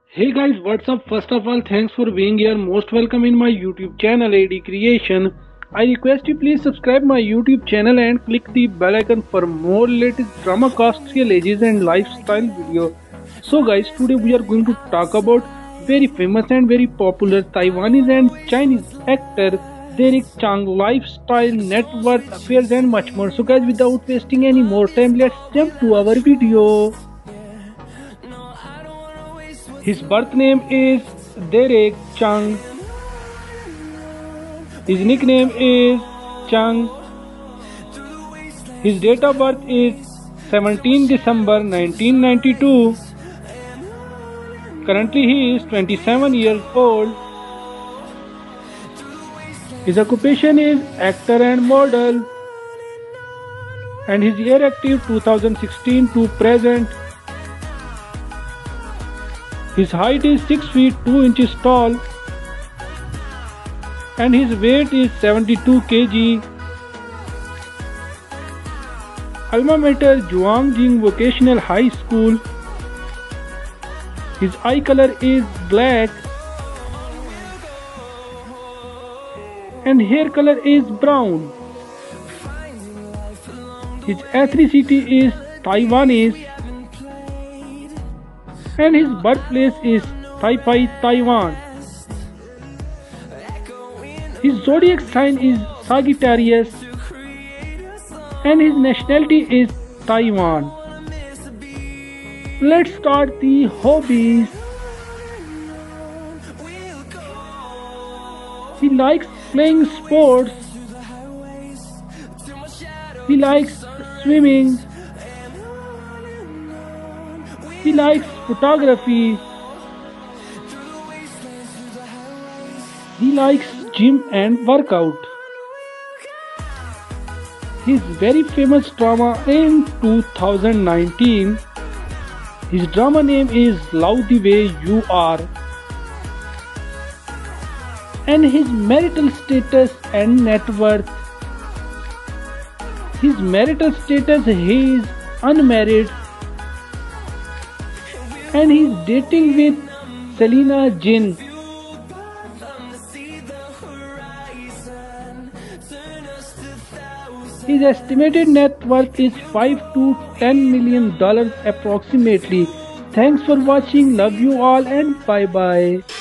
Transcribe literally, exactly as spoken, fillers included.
Hey guys, what's up? First of all, thanks for being here. Most welcome in my YouTube channel A D Creation. I request you please subscribe my YouTube channel and click the bell icon for more latest drama, costume, ages and lifestyle video. So guys, today we are going to talk about very famous and very popular Taiwanese and Chinese actor Derek Chang lifestyle, net worth, affairs and much more. So guys, without wasting any more time, let's jump to our video. His birth name is Derek Chang. His nickname is Chang. His date of birth is seventeenth December nineteen ninety-two. Currently he is twenty-seven years old. His occupation is actor and model. And his year active two thousand sixteen to present. His height is six feet two inches tall and his weight is seventy-two kilograms. Alma mater Zhuangjing Vocational High School. His eye color is black and hair color is brown. His ethnicity is Taiwanese and his birthplace is Taipei, Taiwan. His zodiac sign is Sagittarius and his nationality is Taiwan. Let's start the hobbies. He likes playing sports. He likes swimming. He likes photography. He likes gym and workout. His very famous drama in two thousand nineteen. His drama name is Love the Way You Are. And his marital status and net worth. His marital status, he is unmarried. And he is dating with Selena Jin. His estimated net worth is five to ten million dollars approximately. Thanks for watching. Love you all and bye bye.